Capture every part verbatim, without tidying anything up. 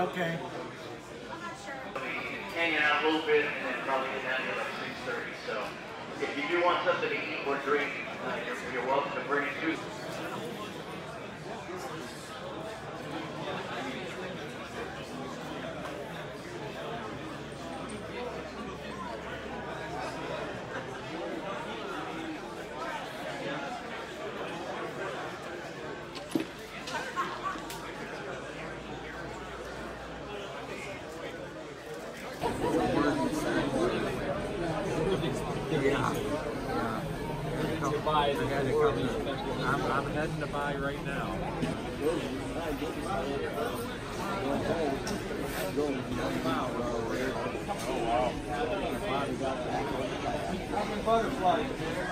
Okay. Hanging out a little bit and then probably get down here like six thirty. So if you do want something to eat or drink, uh, you're, you're welcome to bring it to. Yeah. Buy the guy that comes. I'm, I'm heading to buy right now. Oh wow! Butterflies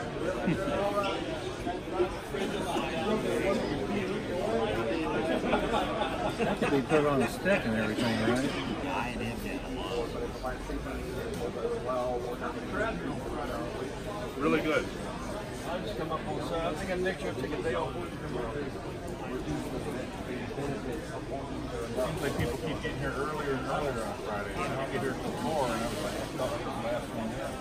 that could be put on a stick and everything, right? Really good. I just come up on Sunday. I think I next year take a day off. Seems like people keep getting here earlier and earlier on Friday. I don't get here till four, and I was like, I thought it was the last one there.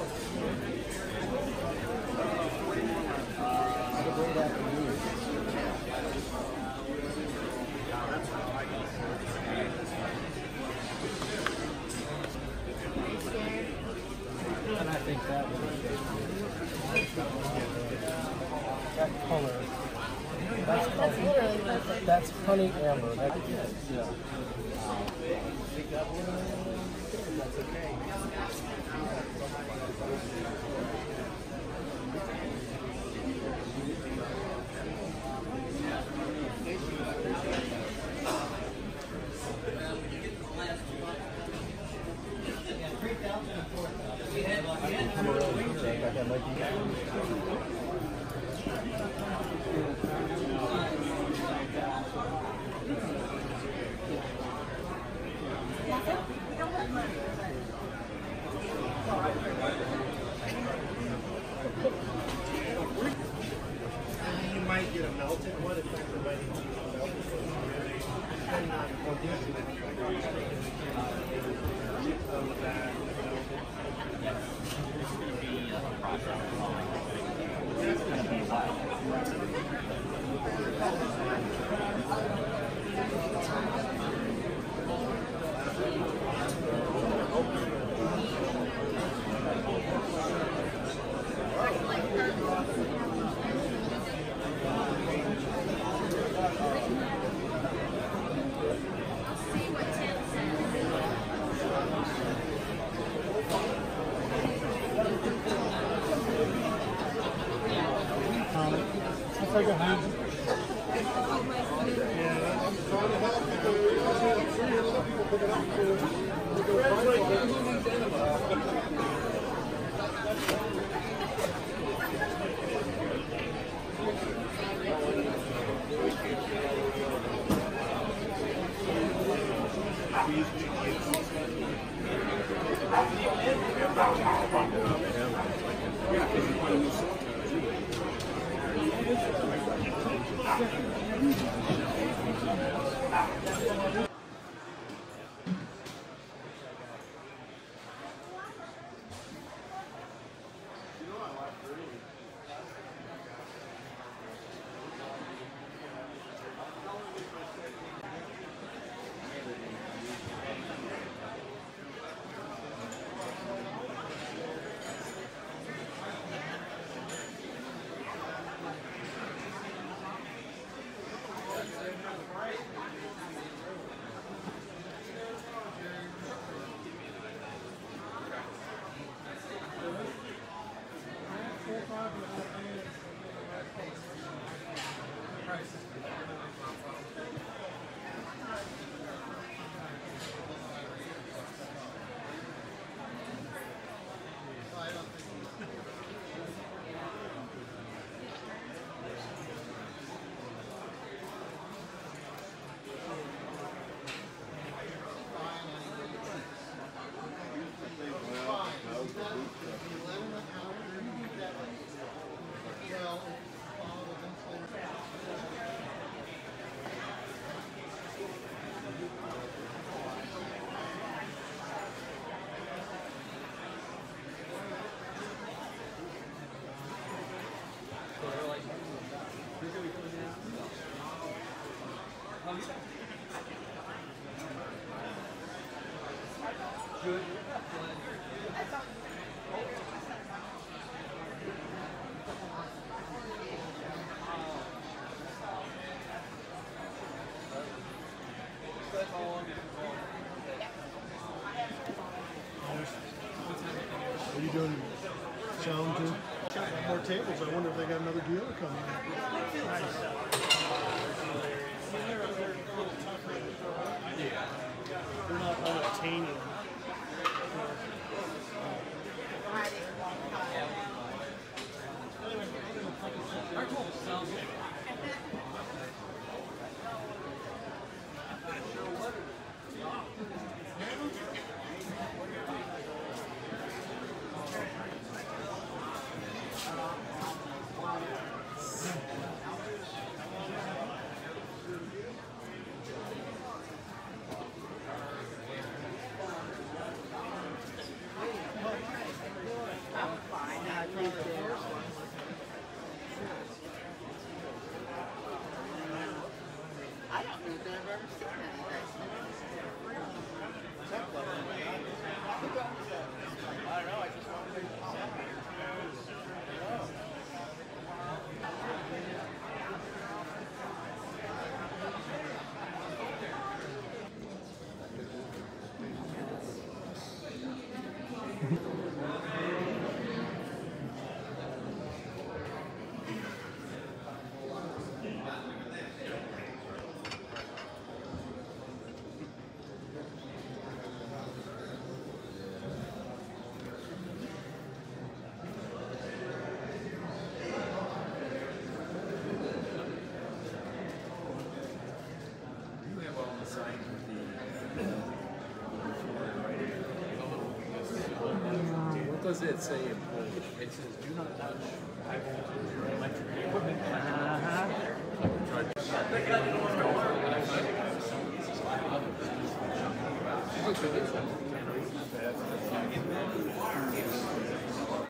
And I think that was that color. That's, That's literally perfect. that's honey amber. That, yeah. That's okay. You might get a melted one if you're ready to Are you doing sound too? More tables. I wonder if they got another dealer coming in. Yeah. They're not unobtainium. I don't know that I've ever seen anything. I don't know, I just want to What does it say in Polish? It says, do not touch high voltage electric equipment. Uh-huh.